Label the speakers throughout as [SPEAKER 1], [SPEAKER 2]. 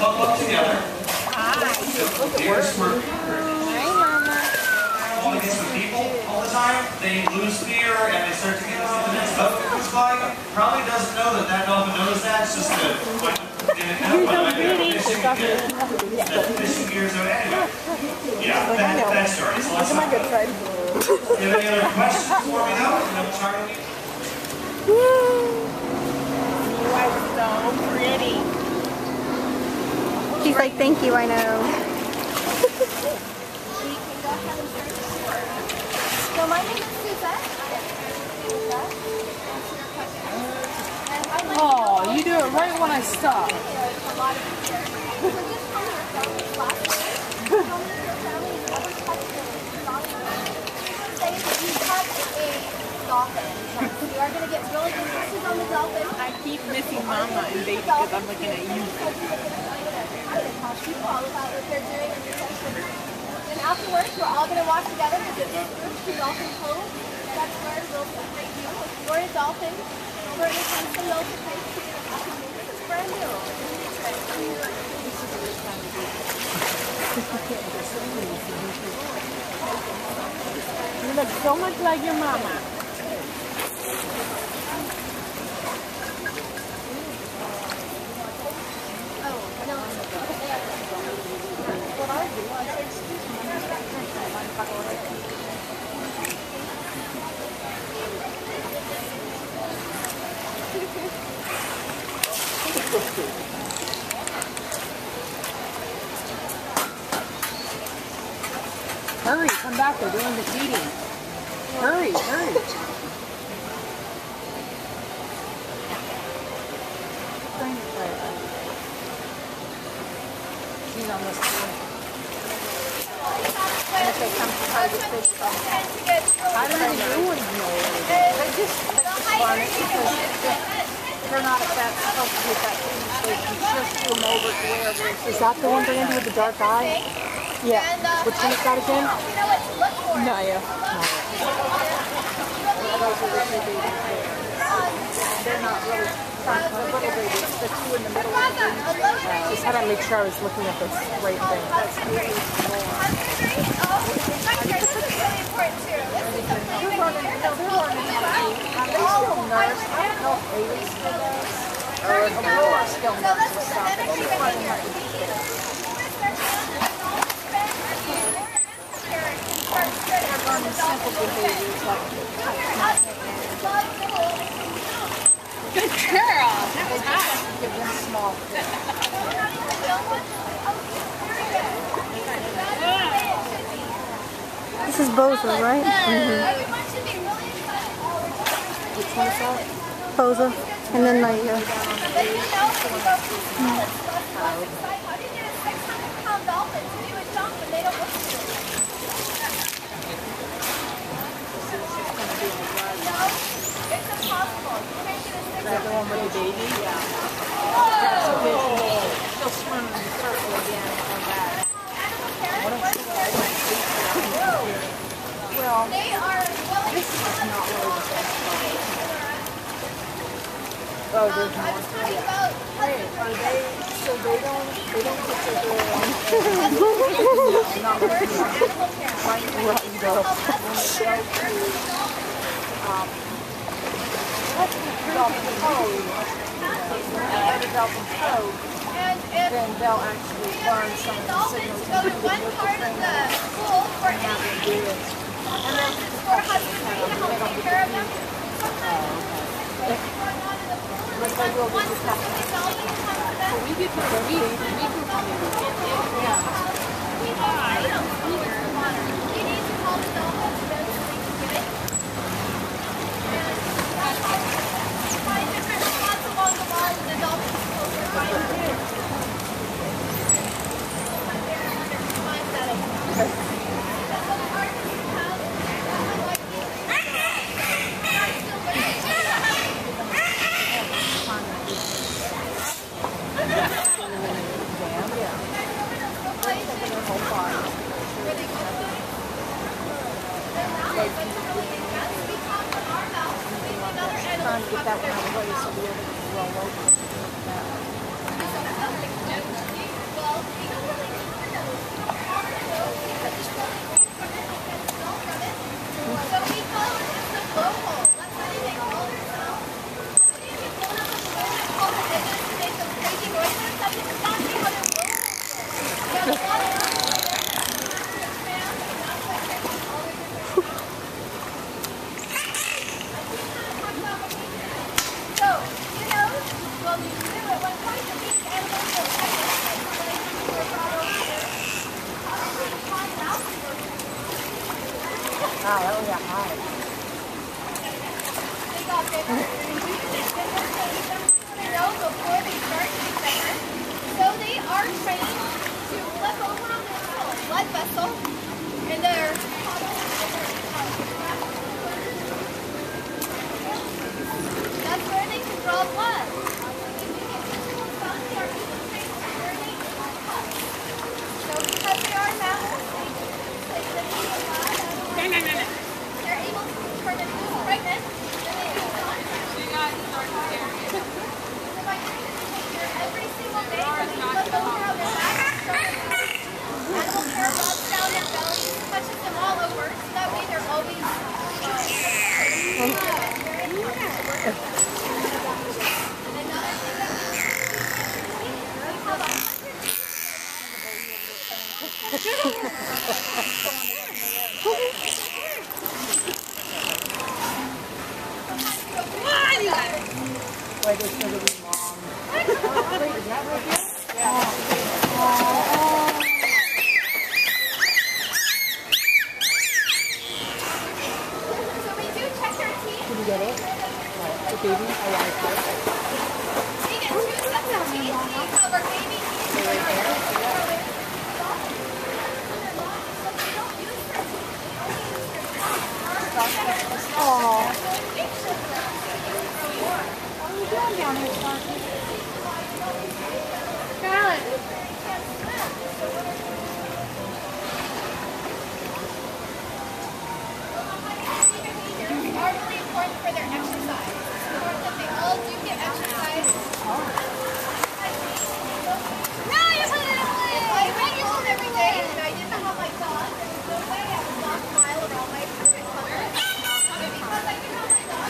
[SPEAKER 1] bubble up together. Here's where want to get some people all the time. They lose fear and they start to get into the next boat. Looks like probably doesn't know that that dolphin knows that. It's just a quick fishing gears. Anyway, yeah, that story. So let's my good side. You have any other questions for me though? Charlie?
[SPEAKER 2] You are so pretty.
[SPEAKER 3] She's like, thank you, I know.
[SPEAKER 4] So my name is Suzette.
[SPEAKER 2] Oh, you do it right when I stop.
[SPEAKER 4] You are going to get really good pictures on the dolphin.
[SPEAKER 2] I keep missing Mama and Baby because I'm looking at you.
[SPEAKER 4] People all about what they're doing in the session. And afterwards, we're all going to walk together to this group to Dolphin Cove. That's where we'll separate you. If you're a dolphin, we're going to come to those place to you. This is brand new.
[SPEAKER 2] You look so much like your mama. Hurry, come back, they're doing the feeding. Hurry, hurry. He's on this one. If they come to try to fish from I don't think you would know anything. They just fun because they're not at that supposed to be at that feeding station. Just do them over to wherever. Is that the one Brandy with the dark eye? Yeah. Which one is that again? Naia. They're not really little babies. The two in the middle. Just had to make sure I was looking at this right thing. That's really small. They're learning how to still nurse. I don't know if Bailey still does. Or Aurora still nurses something. She's learning how to do this. Good girl. That was hot.
[SPEAKER 4] Give them small.
[SPEAKER 3] This is Bossa, right?
[SPEAKER 4] Which one is that?
[SPEAKER 3] Bossa. And then Naia.
[SPEAKER 2] Is that the one with the baby? Yeah. She'll swim in the circle again and come back. Well, this is not really the best place. Oh, there's more. Hey, are they, so they don't get to go on. Not very right, go. Dolphin Cove, Dolphin Cove, then they'll actually learn some of the signals and do the local training and have them do it. And then for husband, they don't take care of them. But they will just have to. So we get to the week, yeah.
[SPEAKER 4] You need to call the dolphins to get it. Find different spots along the wall with the dolphins.
[SPEAKER 2] Wow, that was that high.
[SPEAKER 4] They got bigger. They know before they start to get bigger. So they are trained to flip over on their little blood vessel and their that's where they can draw blood. So because they are mammals, they live in the lab. They're able to turn a moose pregnant, then they do every single day when they flip over on their back, animal hair rubs down their belly, touches them all over, so that way they're always
[SPEAKER 2] Wait, there's going to be long. Wait, is that right here? Yeah.
[SPEAKER 4] So we do check their teeth.
[SPEAKER 2] Can you get it? The baby? I want to try it.
[SPEAKER 4] We get 2 sets of teeth. We cover baby teeth. Right there.
[SPEAKER 3] Aww.
[SPEAKER 2] What are you doing down here, Starkey? Scarlett.
[SPEAKER 4] Are really important for their exercise. It's important that they all do get exercise. No, you put it away! If I went home every day and I didn't have my dog, there's no way I would walk a mile around my apartment complex. Because I do have my dog.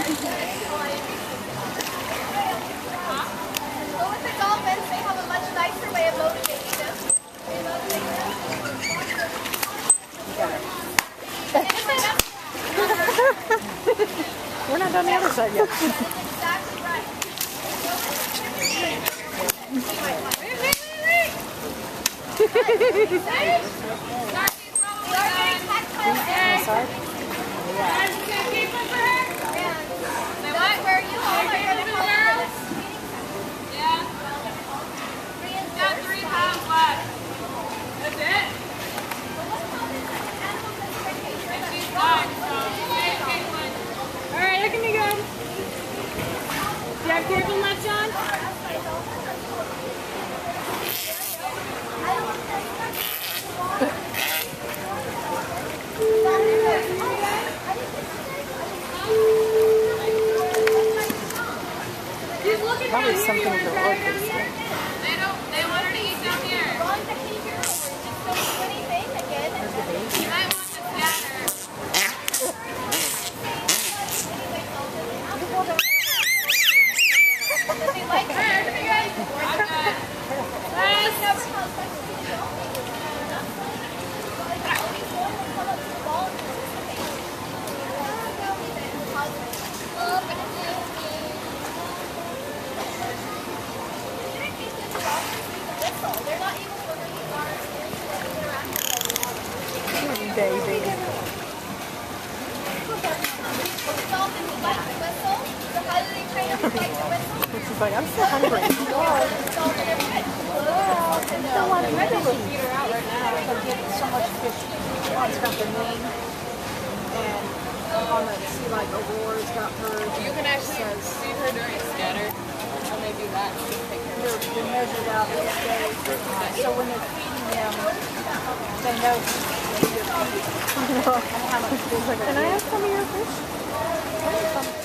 [SPEAKER 4] So with the dolphins, they have a much nicer way of motivating them. They motivate them.
[SPEAKER 2] We're not done the other side yet.
[SPEAKER 4] Exactly right.
[SPEAKER 2] Sorry?
[SPEAKER 4] That's where you all are going to come in.
[SPEAKER 5] Yeah. Got 3 pounds left. That's it? And she's done, so yay, Caitlin. Alright, look at me go. Do you have cable left, John? She's looking
[SPEAKER 2] Probably
[SPEAKER 5] down here.
[SPEAKER 2] something
[SPEAKER 5] You want
[SPEAKER 2] to
[SPEAKER 5] to try
[SPEAKER 2] look
[SPEAKER 5] her down
[SPEAKER 2] at.
[SPEAKER 5] here? They want her to eat down here.
[SPEAKER 4] Wrong behavior. Just don't do anything again.
[SPEAKER 5] You might want to scatter.
[SPEAKER 4] They like her.
[SPEAKER 5] I'm good.
[SPEAKER 4] They're not able to read our interact with
[SPEAKER 2] Baby.
[SPEAKER 4] dolphins like the whistle. So how do they train them to like the whistle?
[SPEAKER 2] She's like, I'm so hungry.
[SPEAKER 4] Dolphin every day.
[SPEAKER 2] Don't want to feed her out right now. They're getting so much fish. One's got their name. And on the sea like Aurora has got her.
[SPEAKER 5] You can actually feed her during scatter. When they do that, you can take care of her.
[SPEAKER 2] They're measured out each day. So when they're feeding them, they know you're feeding. And how much food they're going to
[SPEAKER 3] Can I
[SPEAKER 2] get.
[SPEAKER 3] have some of your fish?